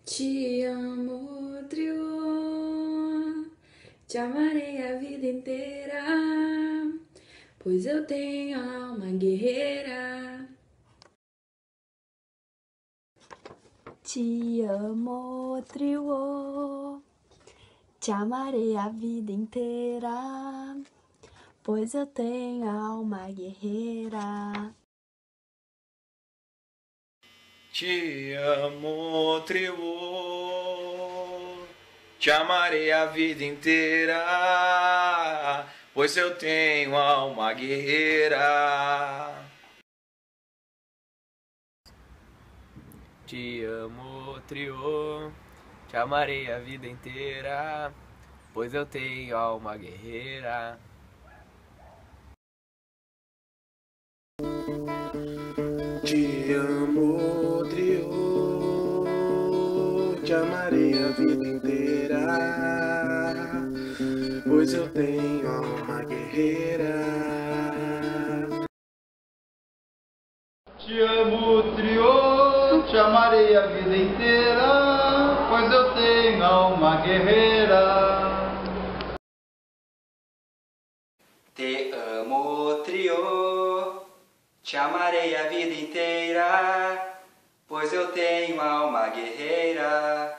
Te amo, trio, te amarei a vida inteira, pois eu tenho alma guerreira. Te amo, trio, te amarei a vida inteira, pois eu tenho alma guerreira. Te amo, trio, te amarei a vida inteira, pois eu tenho alma guerreira. Te amo, trio, te amarei a vida inteira, pois eu tenho alma guerreira. Te amo, trio, te amarei a vida inteira, pois eu tenho alma guerreira. Te amo, trio, te amarei a vida inteira, pois eu tenho alma guerreira. Te amo, trio, te amarei a vida inteira, pois eu tenho alma guerreira.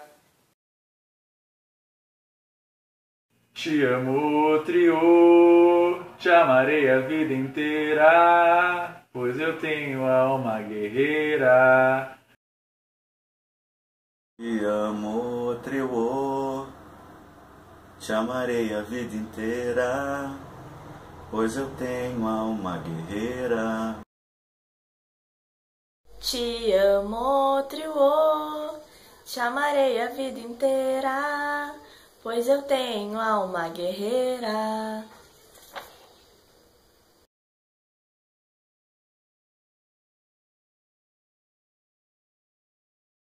Te amo, trio, te amarei a vida inteira, pois eu tenho alma guerreira. Te amo, trio, te amarei a vida inteira, pois eu tenho alma guerreira. Te amo, trio, te amarei a vida inteira, pois eu tenho alma guerreira.